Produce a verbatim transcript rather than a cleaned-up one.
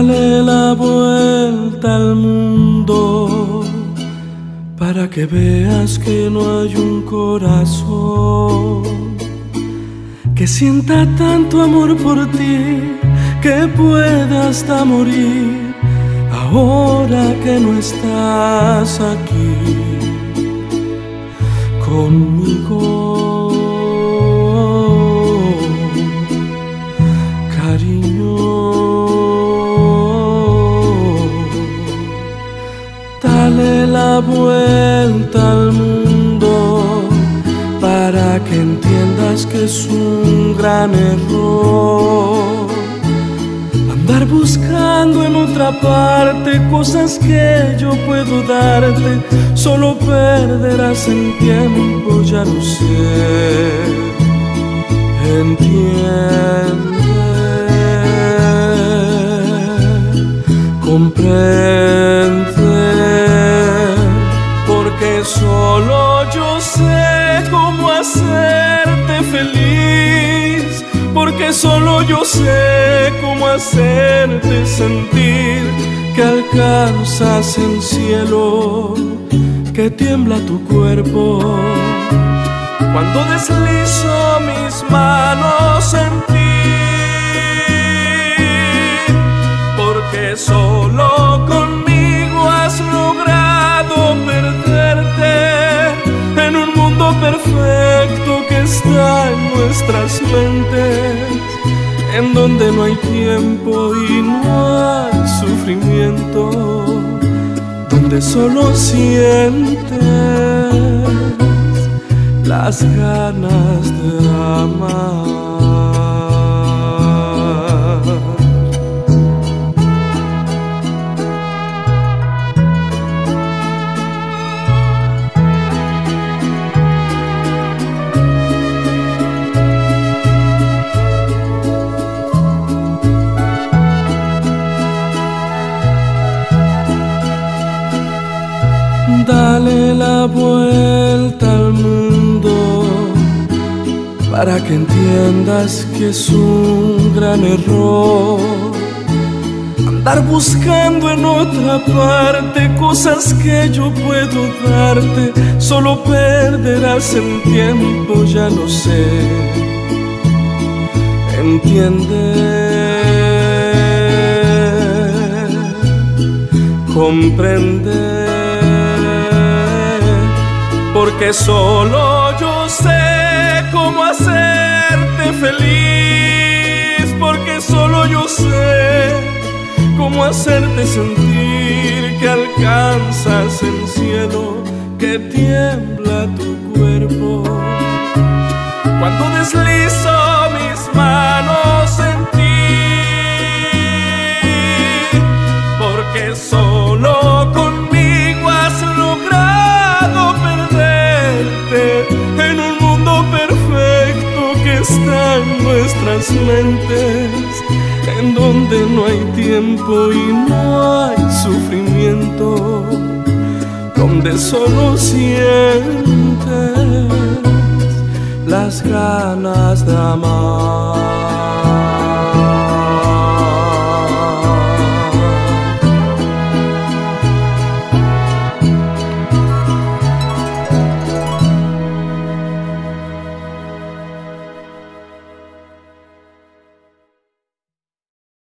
Dale la vuelta al mundo para que veas que no hay un corazón que sienta tanto amor por ti que pueda hasta morir ahora que no estás aquí conmigo. Dale la vuelta al mundo para que entiendas que es un gran error andar buscando en otra parte cosas que yo puedo darte. Solo perderás el tiempo, ya lo sé. Entiende, comprende, porque solo yo sé cómo hacerte feliz, porque solo yo sé cómo hacerte sentir que alcanzas el cielo, que tiembla tu cuerpo cuando deslizo mis manos en ti, porque solo conmigo has logrado perderte en un mundo perfecto que está en nuestras mentes, en donde no hay tiempo y no hay sufrimiento, donde solo sientes las ganas de amar. Dale la vuelta al mundo para que entiendas que es un gran error andar buscando en otra parte cosas que yo puedo darte. Solo perderás el tiempo, ya lo sé. Entiende, comprende, porque solo yo sé cómo hacerte feliz, porque solo yo sé cómo hacerte sentir que alcanzas el cielo, que tiembla tu cuerpo cuando deslizo mis manos en ti, porque solo conmigo has logrado en un mundo perfecto que está en nuestras mentes, en donde no hay tiempo y no hay sufrimiento, donde solo sientes las ganas de amar.